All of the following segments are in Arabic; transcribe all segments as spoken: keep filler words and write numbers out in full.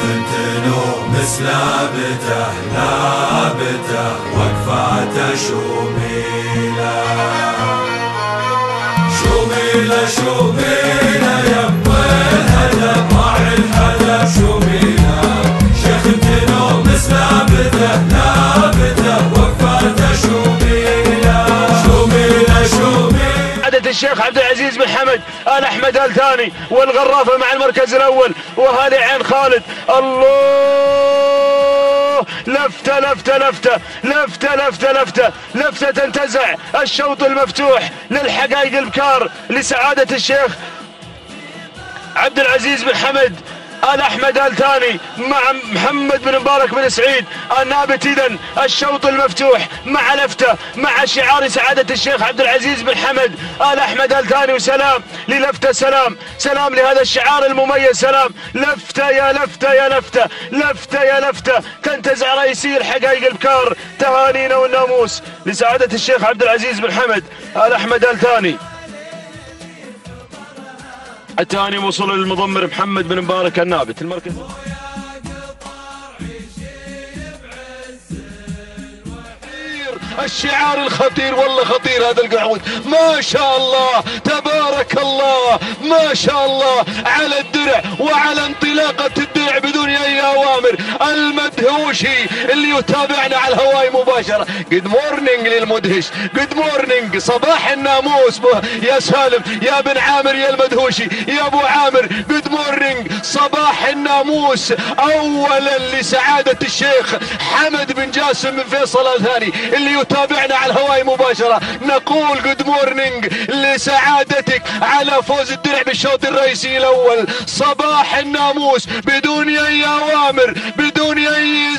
تنومس لابته لابته وقفاته شوميله شوميله شوميله يم الهدف راعي الهدف شوميله شيخ تنومس لابته لابته وقفاته شوميله شوميله شوميله. عادة الشيخ عبد العزيز بن حمد آل أحمد آل ثاني والغرافة مع المركز الأول وهالي عين خالد. الله لفتة لفتة لفتة لفتة لفتة لفتة لفتة تنتزع الشوط المفتوح للحقائق البكار لسعادة الشيخ عبد العزيز بن حمد آل أحمد آل ثاني مع محمد بن مبارك بن سعيد النابت. إذن الشوط المفتوح مع لفتة مع شعار سعادة الشيخ عبد العزيز بن حمد آل أحمد آل ثاني. وسلام للفتة، سلام سلام لهذا الشعار المميز. سلام لفتة يا لفتة يا لفتة لفتة يا لفتة تنتزع رئيسي الحقائق البكار. تهانينا والناموس لسعادة الشيخ عبد العزيز بن حمد آل أحمد آل ثاني. الثاني وصول للمضمر محمد بن مبارك النابت المركز. الشعار الخطير والله خطير هذا القعود ما شاء الله تبارك الله ما شاء الله على الدرع وعلى انطلاقة الدرع بدون اي اوامر. المدهوشي اللي يتابعنا على الهواء مباشرة جود مورنينج للمدهش جود مورنينج صباح الناموس يا سالم يا بن عامر يا المدهوشي يا ابو عامر جود مورنينج صباح الناموس. اولا لسعادة الشيخ حمد بن جاسم من فيصل الثاني اللي يتابعنا على الهواء مباشرة نقول جود مورنينج لسعادتك على فوز الدرع بالشوط الرئيسي الاول. صباح الناموس بدون اي اوامر بدون اي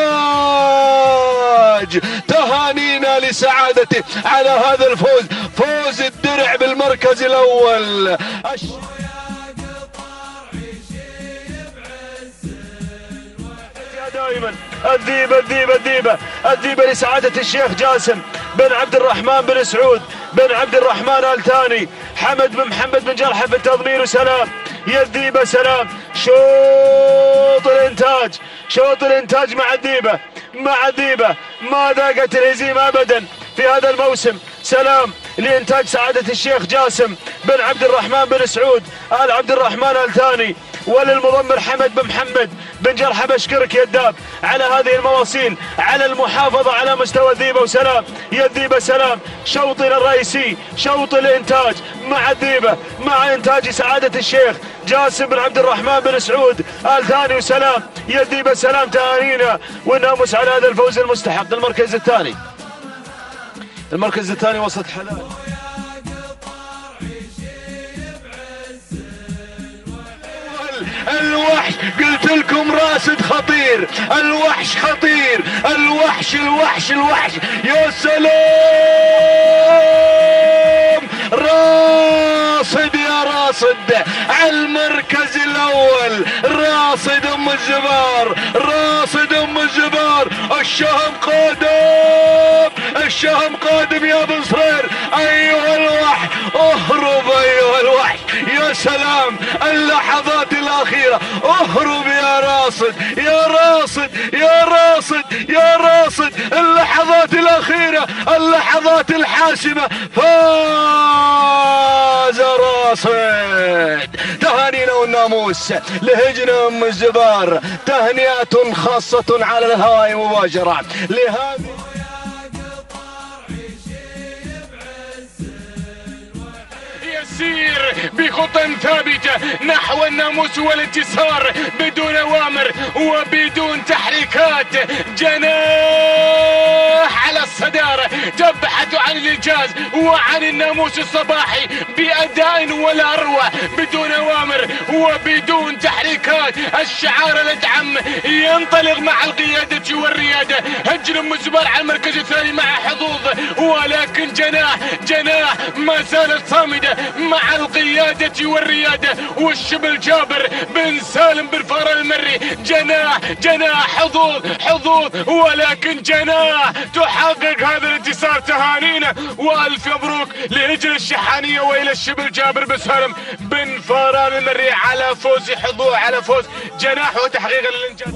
ازعاج. تهانينا لسعادتك على هذا الفوز فوز الدرع بالمركز الاول. دائما الذيبة الذيبة الذيبة الذيبة لسعادة الشيخ جاسم بن عبد الرحمن بن سعود بن عبد الرحمن آل ثاني حمد بن محمد بن جرحة في التضمير. وسلام يا الذيبة سلام. شوط الانتاج شوط الانتاج مع الذيبة مع الذيبة ما ذاقت الهزيمة ابدا في هذا الموسم. سلام لإنتاج سعادة الشيخ جاسم بن عبد الرحمن بن سعود آل عبد الرحمن آل ثاني وللمضمر حمد بن محمد بن جرحة. بشكرك يا الداب على هذه المواصيل على المحافظة على مستوى الذيبة. وسلام يا الذيبة سلام. شوطنا الرئيسي شوط الانتاج مع الذيبة مع انتاج سعادة الشيخ جاسم بن عبد الرحمن بن سعود آل ثاني. وسلام يا الذيبة سلام. تهانينا والناموس على هذا الفوز المستحق. المركز الثاني المركز الثاني وسط حلال الوحش قلت لكم راسد خطير الوحش خطير الوحش الوحش الوحش يا سلام. راصد يا راصد على المركز الاول راصد ام الزبار راصد ام الزبار. الشهم قادم الشهم قادم يا بن صرير. ايها الوحش اهرب ايها الوحش يا سلام. اللحظات الاخيرة اهرب يا راصد يا راصد يا راصد يا راصد. اللحظات الاخيرة اللحظات الحاسمة فاز راصد. تهانينا والناموس لهجنة ام الزبار. تهنئة خاصة على الهواء مباشرة لهذه يسير بخطى ثابتة نحو الناموس والانتصار بدون أوامر وبدون تحريكات. جناح على الصدارة تبحث عن الإنجاز وعن الناموس الصباحي بأداء ولا أروع بدون أوامر وبدون تحريكات. الشعار الأدعم ينطلق مع القيادة والريادة. هجر ام الزبار على المركز الثاني مع حظوظ ولكن جناح جناح ما زالت صامدة مع القيادة والريادة. والشبل جابر بن سالم بن فار المري. جناح جناح حظوظ حظوظ ولكن جناح تحقق هذا الانتصار. تهانينا والف مبروك لهجن الشحانية والى الشبل جابر بن سالم بن فاران المري على فوز حظوظ على فوز جناح وتحقيق الانجاز.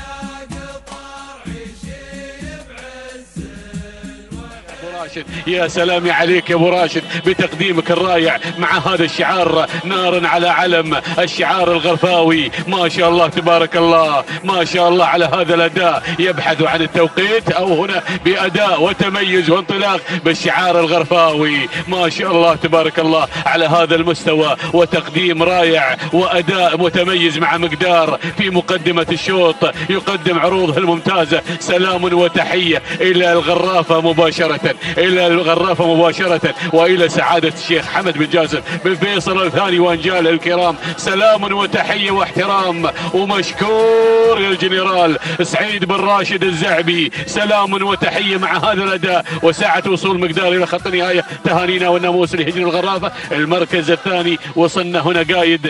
راشد يا سلام عليك يا ابو راشد بتقديمك الرائع مع هذا الشعار نارا على علم الشعار الغرفاوي. ما شاء الله تبارك الله ما شاء الله على هذا الاداء يبحث عن التوقيت او هنا باداء وتميز وانطلاق بالشعار الغرفاوي. ما شاء الله تبارك الله على هذا المستوى وتقديم رائع واداء متميز مع مقدار في مقدمة الشوط يقدم عروضه الممتازة. سلام وتحية الى الغرافة مباشرة الى الغرافة مباشرة والى سعادة الشيخ حمد بن جاسم بن فيصل الثاني وانجاله الكرام. سلام وتحية واحترام ومشكور يا الجنرال سعيد بن راشد الزعبي. سلام وتحية مع هذا الاداء وساعة وصول مقدار الى خط النهاية. تهانينا والناموس لهجن الغرافة. المركز الثاني وصلنا هنا قايد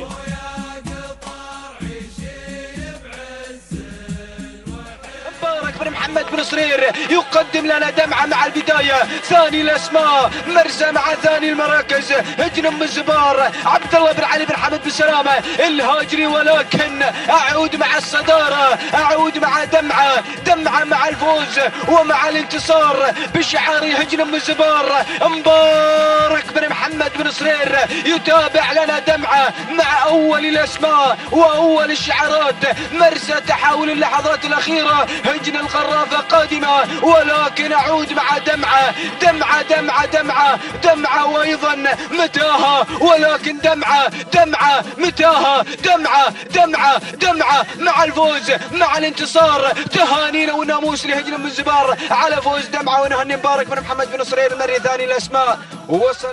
بن محمد بن صرير يقدم لنا دمعة مع البداية. ثاني الاسماء مرزا مع ثاني المراكز هجن ام الزبار عبد الله بن علي بن حمد بن سلامة الهاجري. ولكن اعود مع الصدارة اعود مع دمعة دمعة مع الفوز ومع الانتصار بشعار هجن ام الزبار. مبارك بن محمد بن صرير يتابع لنا دمعة مع اول الاسماء واول الشعارات. مرزا تحاول اللحظات الاخيرة هجن الغرافة قادمة ولكن اعود مع دمعة دمعة دمعة دمعة دمعة وايضا متاهة ولكن دمعة دمعة متاهة دمعة دمعة دمعة مع الفوز مع الانتصار. تهانينا والناموس لهجن ام الزبار على فوز دمعة ونهني مبارك بن محمد بن صرير المري ثاني الاسماء. وصل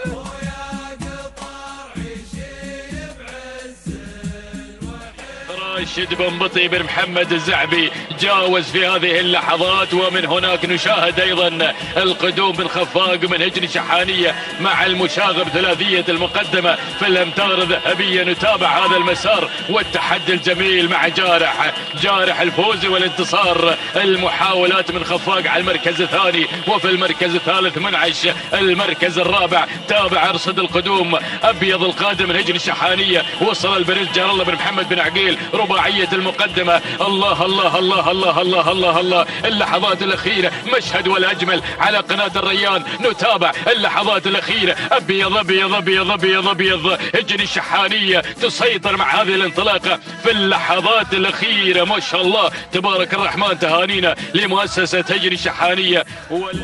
راشد بن بطي بن محمد الزعبي جاوز في هذه اللحظات. ومن هناك نشاهد ايضا القدوم من خفاق من هجن شحانية مع المشاغب ثلاثية المقدمة في الامتار الذهبية. نتابع هذا المسار والتحدي الجميل مع جارح جارح الفوز والانتصار. المحاولات من خفاق على المركز الثاني وفي المركز الثالث منعش المركز الرابع. تابع ارصد القدوم ابيض القادم من هجن الشحانية. وصل البرنس جار الله بن محمد بن عقيل رباعية المقدمة. الله الله الله الله الله الله الله اللحظات الأخيرة مشهد ولا أجمل على قناة الريان. نتابع اللحظات الأخيرة أبيض أبيض أبيض أبيض أبيض هجن الشحانية تسيطر مع هذه الانطلاقة في اللحظات الأخيرة. ما شاء الله تبارك الرحمن. تهانينا لمؤسسة هجن الشحانية وال...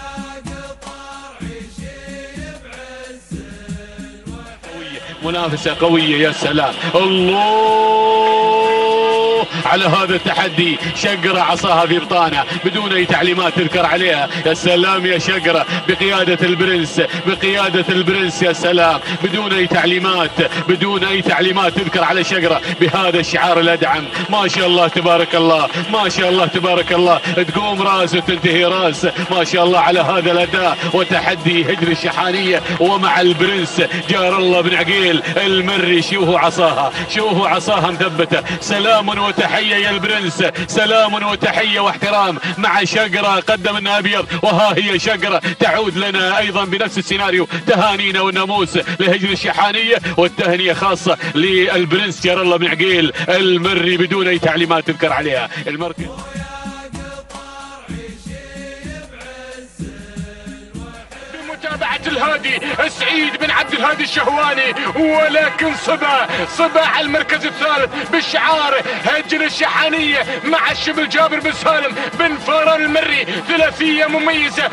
منافسة قوية. يا سلام الله على هذا التحدي. شقرة عصاها في بطانه بدون اي تعليمات تذكر عليها. يا سلام يا شقرة بقيادة البرنس بقيادة البرنس. يا سلام بدون اي تعليمات بدون اي تعليمات تذكر على شقرة بهذا الشعار الادعم. ما شاء الله تبارك الله ما شاء الله تبارك الله. تقوم راس وتنتهي راس. ما شاء الله على هذا الاداء وتحدي هجن الشحانية ومع البرنس جار الله بن عقيل المري. شوفوا عصاها شوفوا عصاها مثبتة. سلام وتحية يا البرنس. سلام وتحية واحترام مع شقرة قدم لنا ابيض وها هي شقرة تعود لنا ايضا بنفس السيناريو. تهانينا والناموس لهجن الشحانية والتهنئة خاصة للبرنس جار الله بن عقيل المري بدون اي تعليمات تذكر عليها. المركز متابعة الهادي سعيد بن عبد الهادي الشهواني. ولكن صبا صبا على المركز الثالث بالشعار هجن الشحانية مع الشبل جابر بن سالم بن فاران المري. ثلاثية مميزة.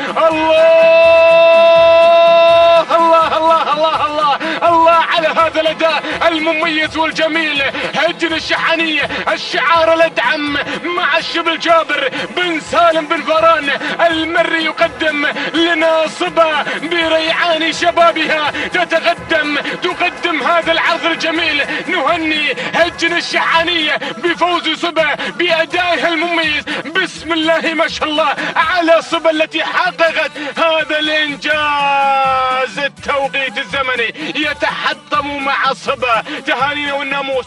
الله الله الله الله الله الله على هذا الاداء المميز والجميل. هجن الشحانية الشعار الادعم مع الشبل جابر بن سالم بن فاران المري يقدم لنا صبا بريعان شبابها تتقدم تقدم هذا العرض الجميل. نهني هجن الشحانية بفوز صبا بأدائها المميز. بسم الله ما شاء الله على صبا التي حققت هذا الإنجاز. التوقيت الزمني يتحطم مع صبا. تهانينا والناموس.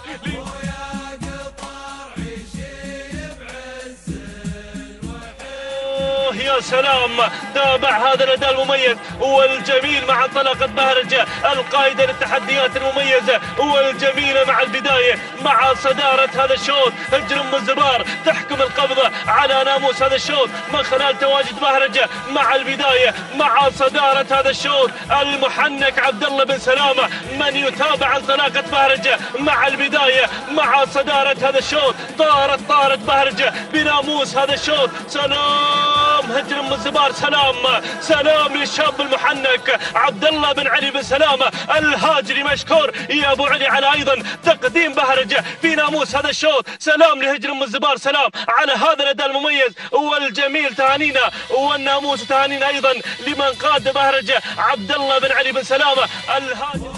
يا سلام، تابع هذا الأداء المميز والجميل مع انطلاقة بهرجة القائدة للتحديات المميزة والجميلة مع البداية مع صدارة هذا الشوط. هجر أم الزبار تحكم القبضة على ناموس هذا الشوط من خلال تواجد بهرجة مع البداية مع صدارة هذا الشوط. المحنك عبد الله بن سلامة من يتابع انطلاقة بهرجة مع البداية مع صدارة هذا الشوط. طارت طارت بهرجة بناموس هذا الشوط. سلام هجر أم الزبار، سلام سلام للشاب المحنك عبد الله بن علي بن سلامة الهاجري. مشكور يا ابو علي على ايضا تقديم بهرجة في ناموس هذا الشوط. سلام لهجر أم الزبار، سلام على هذا الاداء المميز والجميل. تهانينا والناموس تهانينا ايضا لمن قاد بهرجة عبد الله بن علي بن سلامة الهاجري.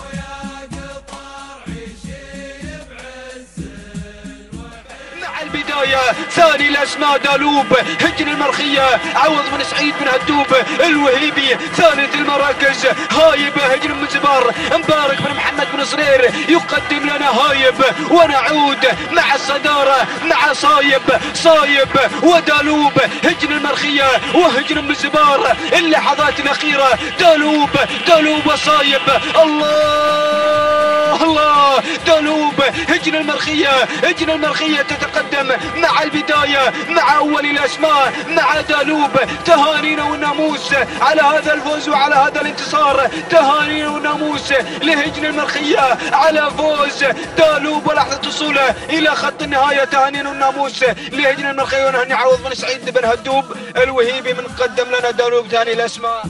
البداية ثاني الأسماء دالوب هجن المرخية عوض بن سعيد بن هدوب الوهيبي. ثالث المراكز هايب هجن أم الزبار مبارك بن محمد بن صرير يقدم لنا هايب. ونعود مع الصدارة مع صايب صايب ودالوب هجن المرخية وهجن أم الزبار. اللحظات الأخيرة دالوب دالوب وصايب. الله الله دالوب هجن المرخية هجن المرخية تتقدم مع البداية مع أول الأسماء مع دالوب. تهانينا والناموس على هذا الفوز وعلى هذا الانتصار. تهانينا والناموس لهجن المرخية على فوز دالوب ولحظة وصوله إلى خط النهاية. تهانينا والناموس لهجن المرخية ونهني عوض بن سعيد بن هدوب الوهيبي من قدم لنا دالوب ثاني الأسماء.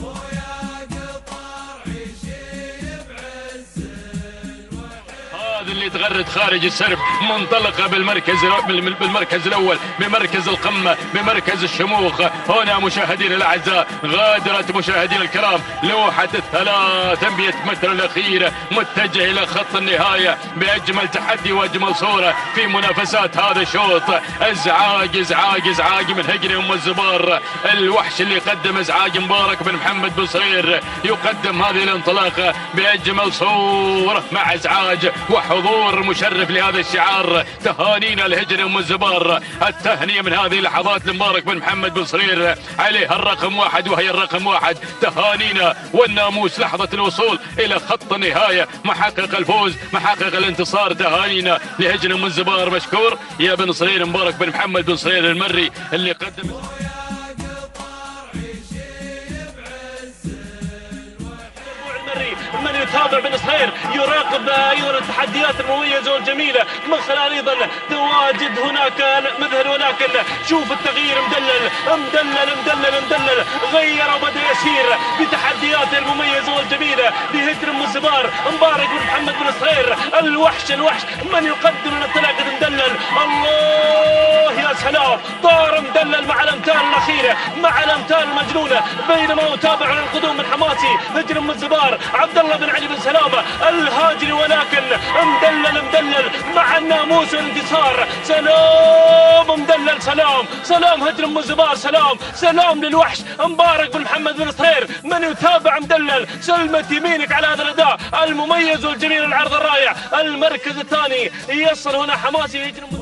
هذا اللي تغرد خارج السرب منطلقه بالمركز بالمركز الاول بمركز القمه بمركز الشموخ. هنا مشاهدينا الاعزاء غادرت مشاهدينا الكرام لوحه الثلاثمئة متر الاخيره متجهه الى خط النهايه باجمل تحدي واجمل صوره في منافسات هذا الشوط. ازعاج ازعاج ازعاج من هجن أم الزبار الوحش اللي قدم ازعاج مبارك بن محمد بن صرير يقدم هذه الانطلاقه باجمل صوره مع ازعاج وحضور مشرف لهذا الشعار. تهانينا لهجن أم الزبار. التهنئة من هذه اللحظات لمبارك بن محمد بن صرير عليها الرقم واحد وهي الرقم واحد. تهانينا والناموس لحظة الوصول إلى خط النهاية محقق الفوز محقق الانتصار. تهانينا لهجن أم الزبار. مشكور يا بن صرير مبارك بن محمد بن صرير المري اللي قدم من يتابع بن صهير يراقب ايضا التحديات المميزه والجميله من خلال ايضا تواجد هناك مذهل. ولكن شوف التغيير مدلل مدلل مدلل مدلل غير وبدا يسير بتحدياته المميزه والجميله لهجر أم الزبار مبارك بن محمد بن صهير الوحش الوحش من يقدم الانطلاقه مدلل. الله يا سلام طار مدلل مع الامتار الاخيره مع الامتار المجنونه بينما يتابع القدوم من حماسي هجر أم الزبار عبد الله بن علي بن سلامة الهاجري. ولكن مدلل مدلل مع الناموس والانتصار. سلام مدلل سلام سلام هجر أم الزبار. سلام سلام للوحش مبارك بن محمد بن صرير من يتابع مدلل. سلمة يمينك على هذا الاداء المميز والجميل العرض الرائع. المركز الثاني يصل هنا حماسي هجر أم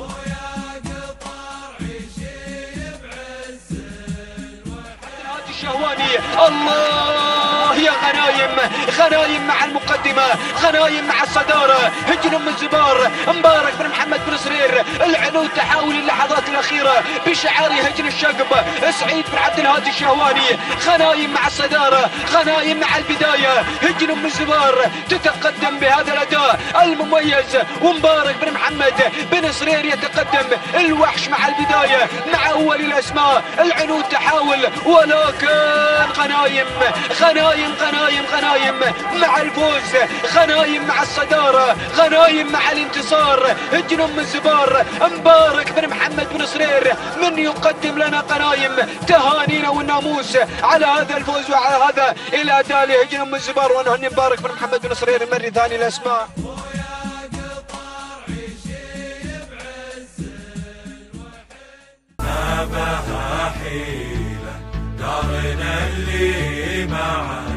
الشهواني. الله يا غنايم غنايم مع المقدمة غنايم مع الصدارة. هجن أم الزبار مبارك بن محمد بن صرير العنود تحاول اللحظات الأخيرة بشعار هجن الشقب سعيد بن عبد الهادي الشهواني. غنايم مع الصدارة غنايم مع البداية. هجن أم الزبار تتقدم بهذا الأداء المميز ومبارك بن محمد بن صرير يتقدم. الوحش مع البداية مع أول الأسماء. العنود تحاول ولكن غنايم غنايم غنايم غنايم مع الفوز غنايم مع الصدارة غنايم مع الانتصار. هجن أم الزبار مبارك بن محمد بن صرير من يقدم لنا غنايم. تهانينا والناموس على هذا الفوز وعلى هذا الأداء لهجن أم الزبار ونهني مبارك بن محمد بن صرير المري ثاني الأسماء. ما بها حيلة دارنا اللي معنا